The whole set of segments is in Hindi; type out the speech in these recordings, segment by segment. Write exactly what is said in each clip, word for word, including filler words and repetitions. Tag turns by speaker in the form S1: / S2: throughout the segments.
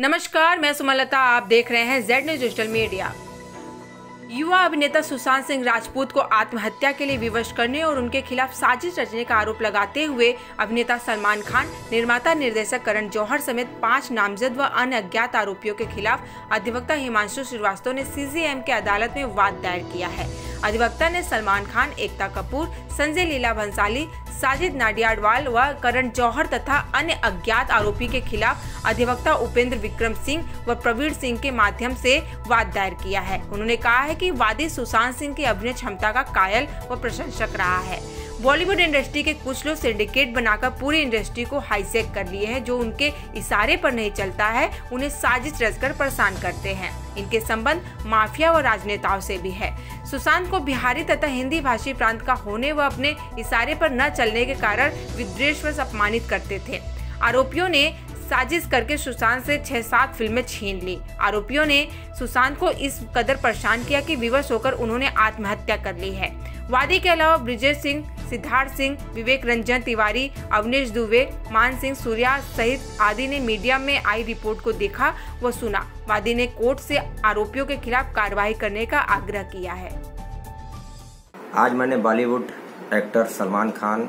S1: नमस्कार, मैं सुमलता। आप देख रहे हैं जेड न्यूज डिजिटल मीडिया। युवा अभिनेता सुशांत सिंह राजपूत को आत्महत्या के लिए विवश करने और उनके खिलाफ साजिश रचने का आरोप लगाते हुए अभिनेता सलमान खान, निर्माता निर्देशक करण जौहर समेत पांच नामजद व अन्य अज्ञात आरोपियों के खिलाफ अधिवक्ता हिमांशु श्रीवास्तव ने सीजेएम के अदालत में वाद दायर किया है। अधिवक्ता ने सलमान खान, एकता कपूर, संजय लीला भंसाली, साजिद नाडियाडवाल व करण जौहर तथा अन्य अज्ञात आरोपी के खिलाफ अधिवक्ता उपेंद्र विक्रम सिंह व प्रवीण सिंह के माध्यम से वाद दायर किया है। उन्होंने कहा है कि वादी सुशांत सिंह की अभिनय क्षमता का कायल व प्रशंसक रहा है। बॉलीवुड इंडस्ट्री के कुछ लोग सिंडिकेट बनाकर पूरी इंडस्ट्री को हाईजैक कर लिए हैं। जो उनके इशारे पर नहीं चलता है, उन्हें साजिश रचकर परेशान करते हैं। इनके संबंध माफिया व राजनेताओं से भी है। सुशांत को बिहारी तथा हिंदी भाषी प्रांत का होने व अपने इशारे पर न चलने के कारण विद्वेषवश अपमानित करते थे। आरोपियों ने साजिश करके सुशांत से छह सात फिल्में छीन ली। आरोपियों ने सुशांत को इस कदर परेशान किया कि विवश होकर उन्होंने आत्महत्या कर ली है। वादी के अलावा ब्रिजेश सिंह, सिद्धार्थ सिंह, विवेक रंजन तिवारी, अवनीश दुबे, मान सिंह सूर्या सहित आदि ने मीडिया में आई रिपोर्ट को देखा व सुना। वादी ने कोर्ट से आरोपियों के खिलाफ कार्रवाई करने का आग्रह किया है।
S2: आज मैंने बॉलीवुड एक्टर सलमान खान,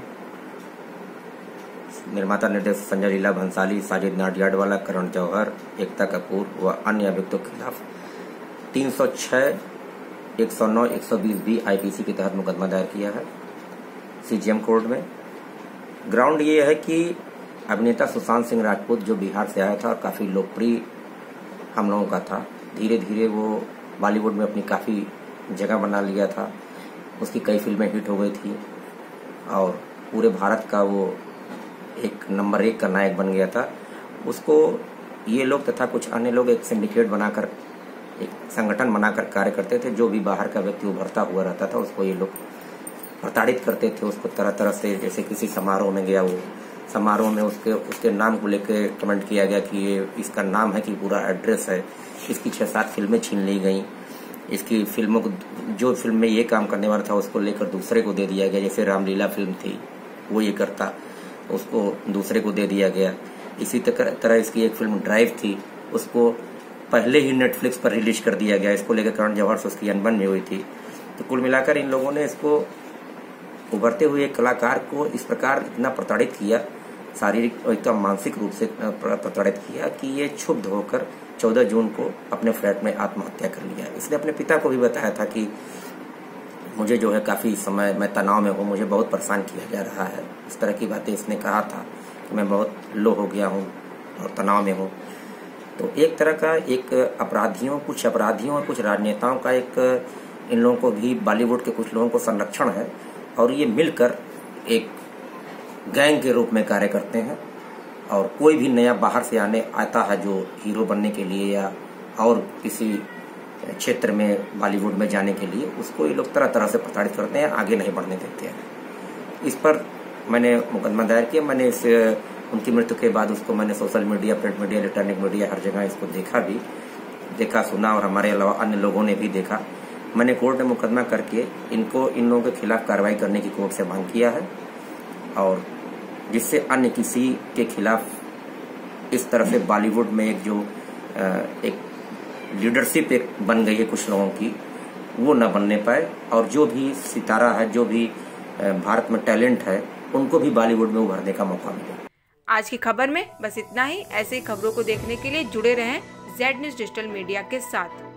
S2: निर्माता निर्देशक संजय लीला भंसाली, साजिद नाडियाडवाला, करण जौहर, एकता कपूर व अन्य अभियुक्तों के खिलाफ तीन सौ छह, एक सौ नौ, एक सौ बीस बी आईपीसी के तहत मुकदमा दायर किया है सीजीएम कोर्ट में। ग्राउंड ये है कि अभिनेता सुशांत सिंह राजपूत जो बिहार से आया था और काफी लोकप्रिय हम लोगों का था, धीरे धीरे वो बॉलीवुड में अपनी काफी जगह बना लिया था। उसकी कई फिल्में हिट हो गई थी और पूरे भारत का वो एक नंबर एक का नायक बन गया था। उसको ये लोग तथा कुछ अन्य लोग एक सिंडिकेट बनाकर, एक संगठन बनाकर कार्य करते थे। जो भी बाहर का व्यक्ति उभरता हुआ रहता था, उसको ये लोग प्रताड़ित करते थे। उसको तरह तरह से, जैसे किसी समारोह में गया, वो समारोह में उसके उसके नाम को लेकर कमेंट किया गया कि ये इसका नाम है, कि पूरा एड्रेस है। इसकी छह सात फिल्में छीन ली गई। इसकी फिल्मों को, जो फिल्म में ये काम करने वाला था, उसको लेकर दूसरे को दे दिया गया। जैसे रामलीला फिल्म थी, वो ये करता, उसको दूसरे को दे दिया गया। इसी तरह इसकी एक फिल्म ड्राइव थी, उसको पहले ही नेटफ्लिक्स पर रिलीज कर दिया गया। इसको लेकर करण जौहर से उसकी अनबन भी हुई थी। तो कुल मिलाकर इन लोगों ने इसको, उभरते हुए एक कलाकार को इस प्रकार इतना प्रताड़ित किया, शारीरिक और एकदम मानसिक रूप से प्रताड़ित किया कि ये क्षुब्ध होकर चौदह जून को अपने फ्लैट में आत्महत्या कर लिया। इसने अपने पिता को भी बताया था कि मुझे जो है काफी समय मैं तनाव में हूँ, मुझे बहुत परेशान किया जा रहा है। इस तरह की बातें इसने कहा था कि मैं बहुत लो हो गया हूँ और तनाव में हूँ। तो एक तरह का एक अपराधियों, कुछ अपराधियों और कुछ राजनेताओं का एक, इन लोगों को भी, बॉलीवुड के कुछ लोगों को संरक्षण है और ये मिलकर एक गैंग के रूप में कार्य करते हैं। और कोई भी नया बाहर से आने आता है जो हीरो बनने के लिए या और किसी क्षेत्र में बॉलीवुड में जाने के लिए, उसको ये लोग तरह तरह से प्रताड़ित करते हैं, आगे नहीं बढ़ने देते हैं। इस पर मैंने मुकदमा दायर किया। मैंने इस उनकी मृत्यु के बाद उसको मैंने social media, print media, electronic media, हर जगह इसको देखा भी, देखा सुना, और हमारे अलावा अन्य लोगों ने भी देखा। मैंने कोर्ट में मुकदमा करके इनको, इन लोगों के खिलाफ कार्रवाई करने की कोर्ट से मांग किया है, और जिससे अन्य किसी के खिलाफ इस तरह से बॉलीवुड में एक जो एक लीडरशिप एक बन गई है कुछ लोगों की, वो न बनने पाए। और जो भी सितारा है, जो भी भारत में टैलेंट है, उनको भी बॉलीवुड में उभरने का मौका मिले।
S1: आज की खबर में बस इतना ही। ऐसे ही खबरों को देखने के लिए जुड़े रहें जेड न्यूज डिजिटल मीडिया के साथ।